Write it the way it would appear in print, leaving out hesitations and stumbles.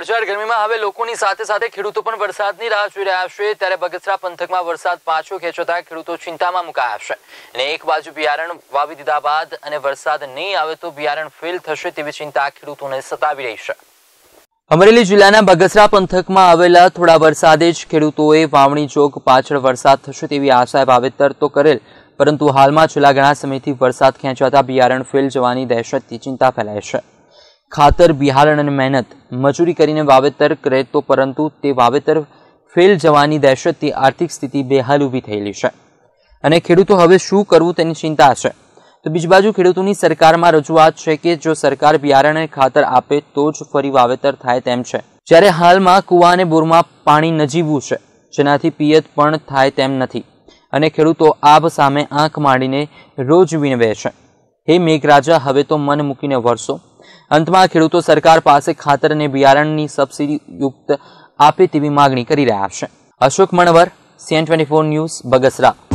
કાળઝાળ ગરમીમાં હવે લોકોની સાથે સાથે ખેડૂતો પણ વરસાદની રાહ જોઈ રહ્યા છે। ત્યારે બગસરા પંથકમાં વરસાદ પાછો ખેંચાતા ખેડૂતો ચિંતામાં મુકાયા છે અને એક બાજુ બિયારણ વાવી દીધા બાદ અને વરસાદ નહીં આવે તો બિયારણ ફેલ થશે તેવી ચિંતા ખેડૂતોને સતાવી રહી છે। અમરેલી જિલ્લાના બગસરા પંથકમાં આવેલા થોડા વરસાદે જ ખેડૂતોએ વાવણી જોગ પાછળ વરસાદ થશે તેવી આશાએ વાવેતર તો કરેલ, પરંતુ હાલમાં છેલ્લા ઘણા સમયથી વરસાદ ખેંચાતા બિયારણ ફેલ જવાની દહેશતથી ચિંતા ફેલાય છે। ખાતર, બિયારણ અને મહેનત મજૂરી કરીને વાવેતર કરે તો પરંતુ તે વાવેતર ફેલ જવાની દહેશતથી આર્થિક સ્થિતિ બેહાલ ઊભી થયેલી છે અને ખેડૂતો હવે શું કરવું તેની ચિંતા છે। તો બીજી બાજુ ખેડૂતોની સરકારમાં રજૂઆત છે કે જો સરકાર બિયારણ અને ખાતર આપે તો જ ફરી વાવેતર થાય તેમ છે, જ્યારે હાલમાં કુવા અને બોરમાં પાણી નજીવું છે જેનાથી પિયત પણ થાય તેમ નથી અને ખેડૂતો આબ સામે આંખ માંડીને રોજ વિનવે છે। હે મેઘરાજા, હવે તો મન મૂકીને વરસો। અંતમાં ખેડૂતો સરકાર પાસે ખાતર અને બિયારણની સબસિડી યુક્ત આપે તેવી માગણી કરી રહ્યા છે। Ashok Manvar, CN24 news, Bagasara.